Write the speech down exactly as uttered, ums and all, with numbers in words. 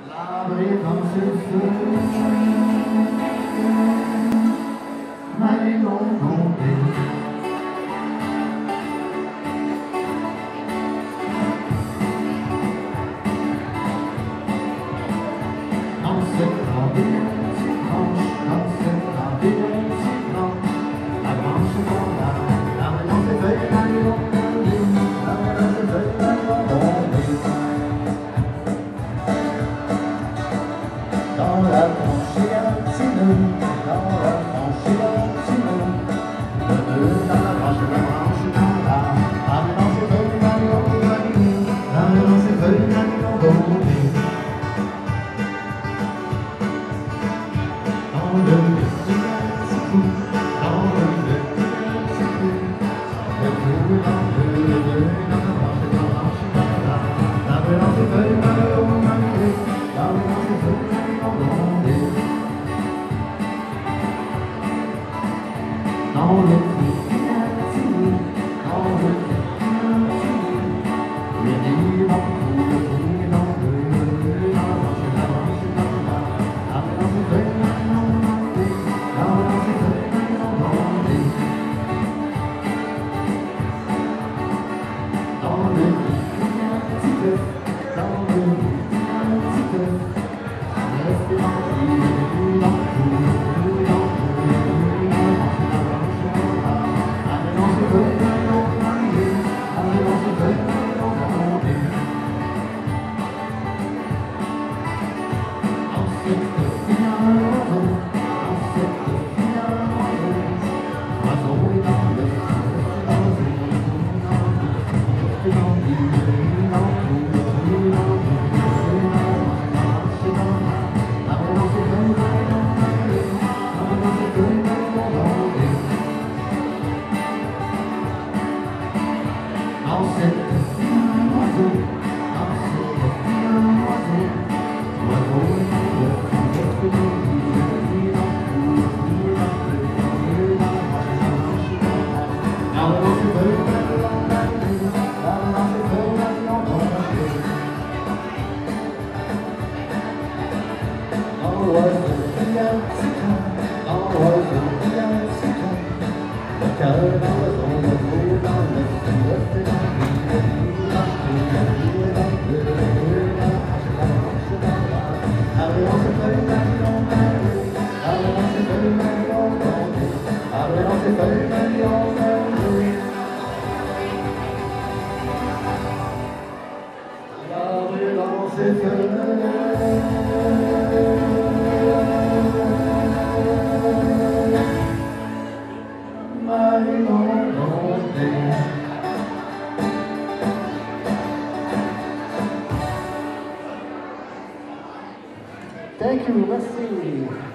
L'abri dans ce feu, ma longue ondée. Dans cette grande si blanche, dans cette grande si blanche, la branche dans la, la dans ses feuilles, la longue ondée, la dans ses feuilles, la longue ondée. Dans la branche un petit nœud, dans la branche un petit nœud, le nœud dans la branche, la branche dans la, la dans ses feuilles, la longue ondée, la dans ses feuilles, la longue ondée. Dans le petit petit coup, dans le petit petit coup, le coup dans le nœud, dans la branche, la branche dans la, la dans ses feuilles, la longue ondée, la dans ses feuilles. Dans le petit petit, dans le petit petit, le nid dans le nid dans le, dans la branche, la branche dans la, la dans ses feuilles, la longue ondée, la dans ses feuilles, la longue ondée. Dans le petit œuf, dans le petit œuf, reste dans le dans le dans Thank you, merci.